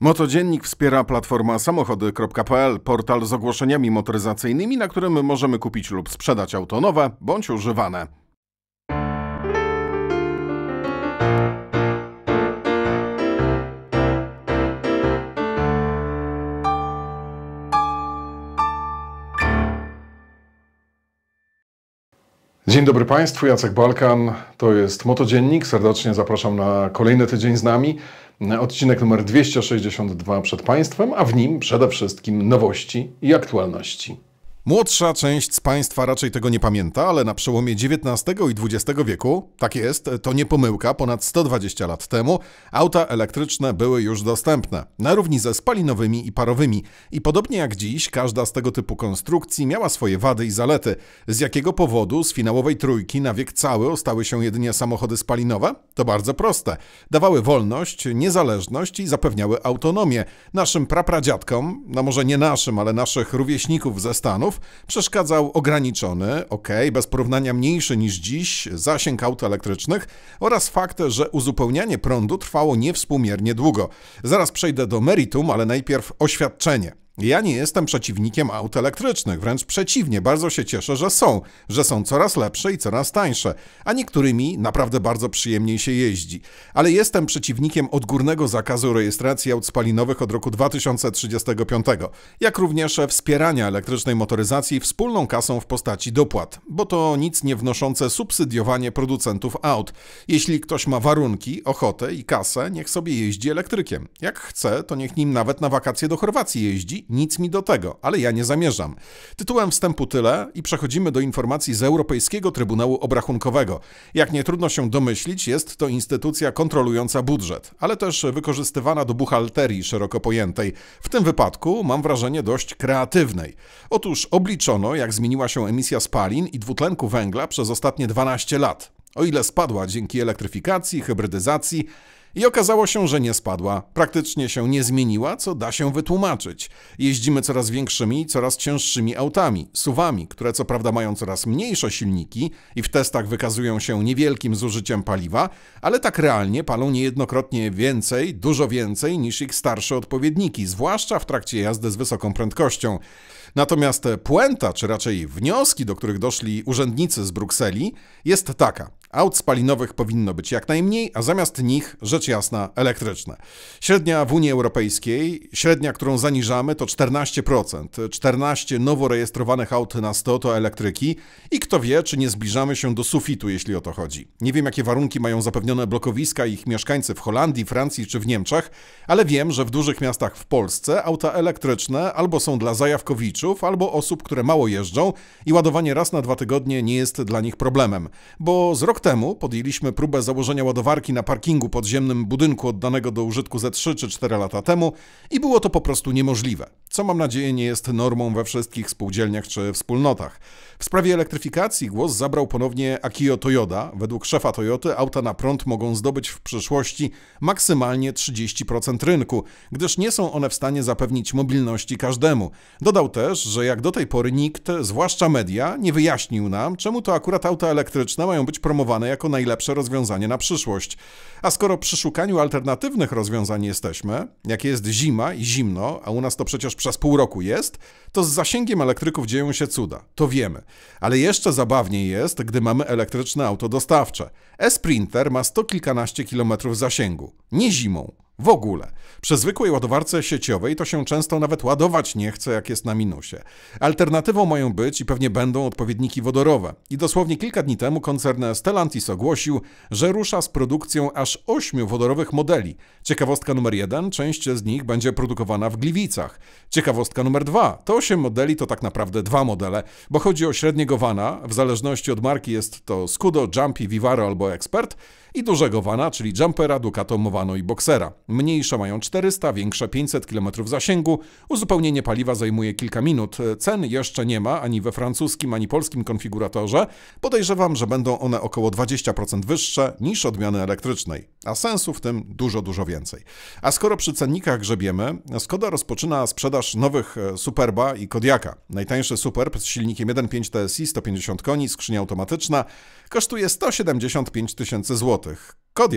Motodziennik wspiera platforma samochody.pl, portal z ogłoszeniami motoryzacyjnymi, na którym możemy kupić lub sprzedać auto nowe bądź używane. Dzień dobry Państwu, Jacek Balkan, to jest Motodziennik. Serdecznie zapraszam na kolejny tydzień z nami. Odcinek numer 262 przed Państwem, a w nim przede wszystkim nowości i aktualności. Młodsza część z Państwa raczej tego nie pamięta, ale na przełomie XIX i XX wieku, tak jest, to nie pomyłka, ponad 120 lat temu, auta elektryczne były już dostępne, na równi ze spalinowymi i parowymi. I podobnie jak dziś, każda z tego typu konstrukcji miała swoje wady i zalety. Z jakiego powodu z finałowej trójki na wiek cały ostały się jedynie samochody spalinowe? To bardzo proste. Dawały wolność, niezależność i zapewniały autonomię. Naszym prapradziadkom, no może nie naszym, ale naszych rówieśników ze Stanów, przeszkadzał ograniczony, bez porównania mniejszy niż dziś, zasięg aut elektrycznych oraz fakt, że uzupełnianie prądu trwało niewspółmiernie długo. Zaraz przejdę do meritum, ale najpierw oświadczenie. Ja nie jestem przeciwnikiem aut elektrycznych, wręcz przeciwnie, bardzo się cieszę, że są coraz lepsze i coraz tańsze, a niektórymi naprawdę bardzo przyjemniej się jeździ. Ale jestem przeciwnikiem odgórnego zakazu rejestracji aut spalinowych od roku 2035, jak również wspierania elektrycznej motoryzacji wspólną kasą w postaci dopłat, bo to nic nie wnoszące subsydiowanie producentów aut. Jeśli ktoś ma warunki, ochotę i kasę, niech sobie jeździ elektrykiem. Jak chce, to niech nim nawet na wakacje do Chorwacji jeździ. Nic mi do tego, ale ja nie zamierzam. Tytułem wstępu tyle i przechodzimy do informacji z Europejskiego Trybunału Obrachunkowego. Jak nie trudno się domyślić, jest to instytucja kontrolująca budżet, ale też wykorzystywana do buchalterii szeroko pojętej. W tym wypadku mam wrażenie dość kreatywnej. Otóż obliczono, jak zmieniła się emisja spalin i dwutlenku węgla przez ostatnie 12 lat. O ile spadła dzięki elektryfikacji, hybrydyzacji, i okazało się, że nie spadła. Praktycznie się nie zmieniła, co da się wytłumaczyć. Jeździmy coraz większymi i coraz cięższymi autami, SUV-ami, które co prawda mają coraz mniejsze silniki i w testach wykazują się niewielkim zużyciem paliwa, ale tak realnie palą niejednokrotnie więcej, dużo więcej niż ich starsze odpowiedniki, zwłaszcza w trakcie jazdy z wysoką prędkością. Natomiast puenta, czy raczej wnioski, do których doszli urzędnicy z Brukseli, jest taka. Aut spalinowych powinno być jak najmniej, a zamiast nich, rzecz jasna, elektryczne. Średnia w Unii Europejskiej, średnia, którą zaniżamy, to 14%. 14 nowo rejestrowanych aut na 100 to elektryki i kto wie, czy nie zbliżamy się do sufitu, jeśli o to chodzi. Nie wiem, jakie warunki mają zapewnione blokowiska i ich mieszkańcy w Holandii, Francji czy w Niemczech, ale wiem, że w dużych miastach w Polsce auta elektryczne albo są dla zajawkowiczów, albo osób, które mało jeżdżą i ładowanie raz na 2 tygodnie nie jest dla nich problemem. Bo z rok temu podjęliśmy próbę założenia ładowarki na parkingu podziemnym budynku oddanego do użytku ze 3 czy 4 lata temu i było to po prostu niemożliwe, co mam nadzieję nie jest normą we wszystkich spółdzielniach czy wspólnotach. W sprawie elektryfikacji głos zabrał ponownie Akio Toyoda. Według szefa Toyoty auta na prąd mogą zdobyć w przyszłości maksymalnie 30% rynku, gdyż nie są one w stanie zapewnić mobilności każdemu. Dodał też, że jak do tej pory nikt, zwłaszcza media, nie wyjaśnił nam, czemu to akurat auta elektryczne mają być promowane jako najlepsze rozwiązanie na przyszłość. A skoro przy szukaniu alternatywnych rozwiązań jesteśmy, jak jest zima i zimno, a u nas to przecież przez pół roku jest, to z zasięgiem elektryków dzieją się cuda. To wiemy. Ale jeszcze zabawniej jest, gdy mamy elektryczne auto dostawcze. E-Sprinter ma 100 kilkanaście kilometrów zasięgu. Nie zimą. W ogóle. Przy zwykłej ładowarce sieciowej to się często nawet ładować nie chce, jak jest na minusie. Alternatywą mają być i pewnie będą odpowiedniki wodorowe. I dosłownie kilka dni temu koncern Stellantis ogłosił, że rusza z produkcją aż 8 wodorowych modeli. Ciekawostka numer 1, część z nich będzie produkowana w Gliwicach. Ciekawostka numer 2, to 8 modeli to tak naprawdę 2 modele, bo chodzi o średniego vana, w zależności od marki jest to Scudo, Jumpy, Vivaro albo Expert, i dużego vana, czyli Jumpera, Ducato, Movano i Boxera. Mniejsze mają 400, większe 500 km zasięgu, uzupełnienie paliwa zajmuje kilka minut. Cen jeszcze nie ma ani we francuskim, ani polskim konfiguratorze. Podejrzewam, że będą one około 20% wyższe niż odmiany elektrycznej, a sensu w tym dużo więcej. A skoro przy cennikach grzebiemy, Skoda rozpoczyna sprzedaż nowych Superba i Kodiaka. Najtańszy Superb z silnikiem 1.5 TSI, 150 koni, skrzynia automatyczna, kosztuje 175 000 złotych. Kodiaq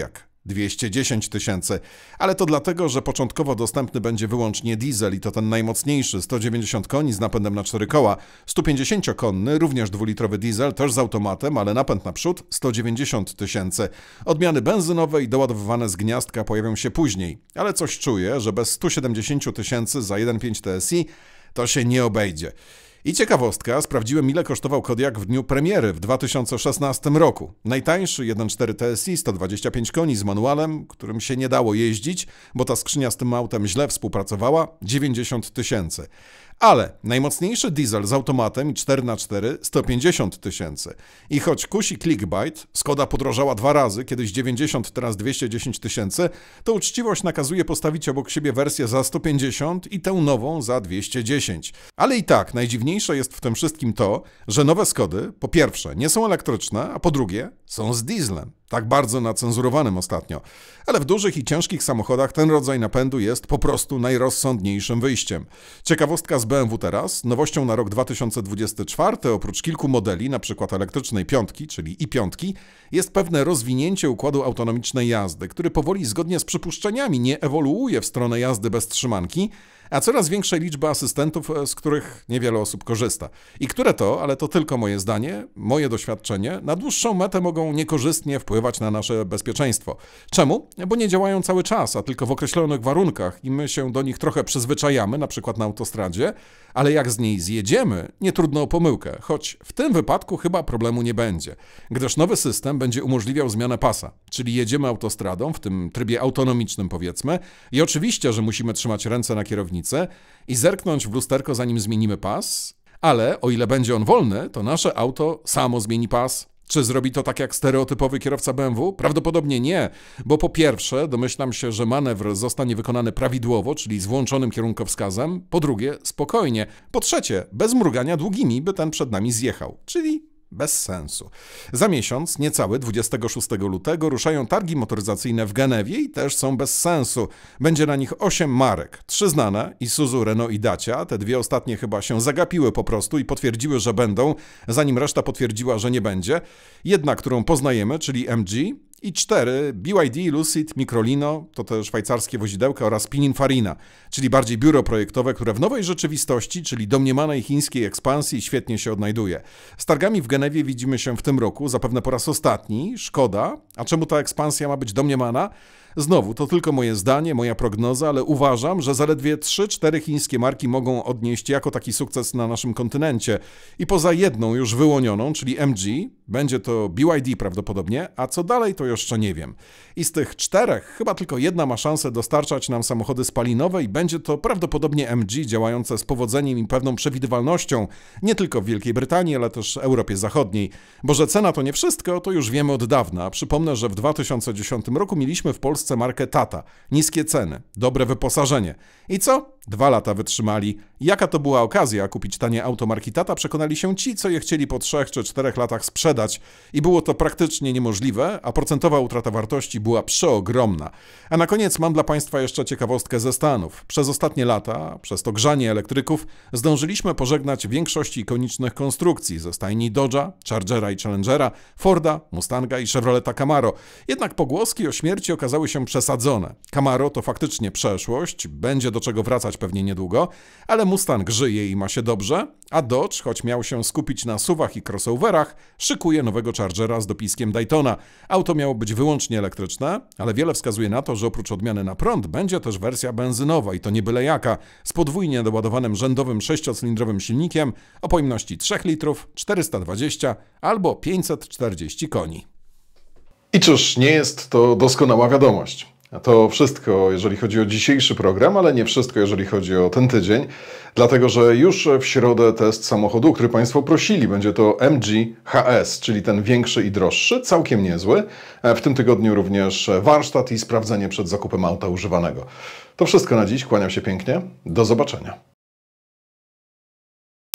210 tysięcy. Ale to dlatego, że początkowo dostępny będzie wyłącznie diesel i to ten najmocniejszy, 190 koni z napędem na 4 koła, 150-konny, również dwulitrowy diesel, też z automatem, ale napęd naprzód, 190 tysięcy. Odmiany benzynowe i doładowywane z gniazdka pojawią się później, ale coś czuję, że bez 170 tysięcy za 1.5 TSI to się nie obejdzie. I ciekawostka, sprawdziłem, ile kosztował Kodiaq w dniu premiery w 2016 roku. Najtańszy 1.4 TSI, 125 koni z manualem, którym się nie dało jeździć, bo ta skrzynia z tym autem źle współpracowała, 90 tysięcy. Ale najmocniejszy diesel z automatem i 4x4 150 tysięcy. I choć kusi clickbait, Skoda podrożała 2 razy, kiedyś 90, teraz 210 tysięcy, to uczciwość nakazuje postawić obok siebie wersję za 150 i tę nową za 210. Ale i tak najdziwniejsze jest w tym wszystkim to, że nowe Skody po pierwsze nie są elektryczne, a po drugie są z dieslem. Tak bardzo nacenzurowanym ostatnio. Ale w dużych i ciężkich samochodach ten rodzaj napędu jest po prostu najrozsądniejszym wyjściem. Ciekawostka z BMW teraz, nowością na rok 2024, oprócz kilku modeli, np. elektrycznej piątki, czyli i5, jest pewne rozwinięcie układu autonomicznej jazdy, który powoli zgodnie z przypuszczeniami nie ewoluuje w stronę jazdy bez trzymanki, a coraz większej liczby asystentów, z których niewiele osób korzysta. I które to, ale to tylko moje zdanie, moje doświadczenie, na dłuższą metę mogą niekorzystnie wpływać na nasze bezpieczeństwo. Czemu? Bo nie działają cały czas, a tylko w określonych warunkach i my się do nich trochę przyzwyczajamy, na przykład na autostradzie, ale jak z niej zjedziemy, nie trudno o pomyłkę, choć w tym wypadku chyba problemu nie będzie, gdyż nowy system będzie umożliwiał zmianę pasa, czyli jedziemy autostradą, w tym trybie autonomicznym powiedzmy, i oczywiście, że musimy trzymać ręce na kierownicy i zerknąć w lusterko, zanim zmienimy pas, ale o ile będzie on wolny, to nasze auto samo zmieni pas. Czy zrobi to tak jak stereotypowy kierowca BMW? Prawdopodobnie nie, bo po pierwsze domyślam się, że manewr zostanie wykonany prawidłowo, czyli z włączonym kierunkowskazem, po drugie spokojnie, po trzecie bez mrugania długimi, by ten przed nami zjechał, czyli bez sensu. Za miesiąc, niecały 26 lutego, ruszają targi motoryzacyjne w Genewie i też są bez sensu. Będzie na nich 8 marek, 3 znane, Isuzu, Renault i Dacia. Te dwie ostatnie chyba się zagapiły po prostu i potwierdziły, że będą, zanim reszta potwierdziła, że nie będzie. Jedna, którą poznajemy, czyli MG, i 4 BYD, Lucid, Microlino, to te szwajcarskie wozidełka oraz Pininfarina, czyli bardziej biuro projektowe, które w nowej rzeczywistości, czyli domniemanej chińskiej ekspansji świetnie się odnajduje. Z targami w Genewie widzimy się w tym roku, zapewne po raz ostatni, szkoda. A czemu ta ekspansja ma być domniemana? Znowu, to tylko moje zdanie, moja prognoza, ale uważam, że zaledwie 3-4 chińskie marki mogą odnieść jako taki sukces na naszym kontynencie. I poza jedną już wyłonioną, czyli MG, będzie to BYD prawdopodobnie, a co dalej to jeszcze nie wiem. I z tych 4 chyba tylko jedna ma szansę dostarczać nam samochody spalinowe i będzie to prawdopodobnie MG działające z powodzeniem i pewną przewidywalnością, nie tylko w Wielkiej Brytanii, ale też Europie Zachodniej. Bo że cena to nie wszystko, to już wiemy od dawna. Przypomnę, że w 2010 roku mieliśmy w Polsce markę Tata. Niskie ceny, dobre wyposażenie. I co? 2 lata wytrzymali. Jaka to była okazja kupić tanie auto marki Tata, przekonali się ci, co je chcieli po 3 czy 4 latach sprzedać. I było to praktycznie niemożliwe, a procentowa utrata wartości była przeogromna. A na koniec mam dla Państwa jeszcze ciekawostkę ze Stanów. Przez ostatnie lata, przez to grzanie elektryków, zdążyliśmy pożegnać większość ikonicznych konstrukcji ze stajni Dodge'a, Chargera i Challengera, Forda, Mustanga i Chevroleta Camaro. Jednak pogłoski o śmierci okazały się przesadzone. Camaro to faktycznie przeszłość, będzie do czego wracać pewnie niedługo, ale Mustang żyje i ma się dobrze, a Dodge, choć miał się skupić na SUV-ach i crossoverach, szykuje nowego Chargera z dopiskiem Daytona. Auto miało być wyłącznie elektryczne, ale wiele wskazuje na to, że oprócz odmiany na prąd będzie też wersja benzynowa i to nie byle jaka, z podwójnie doładowanym rzędowym 6-cylindrowym silnikiem o pojemności 3 litrów, 420 albo 540 koni. I cóż, nie jest to doskonała wiadomość. To wszystko, jeżeli chodzi o dzisiejszy program, ale nie wszystko, jeżeli chodzi o ten tydzień, dlatego że już w środę test samochodu, który Państwo prosili, będzie to MG HS, czyli ten większy i droższy, całkiem niezły. W tym tygodniu również warsztat i sprawdzenie przed zakupem auta używanego. To wszystko na dziś, kłaniam się pięknie, do zobaczenia.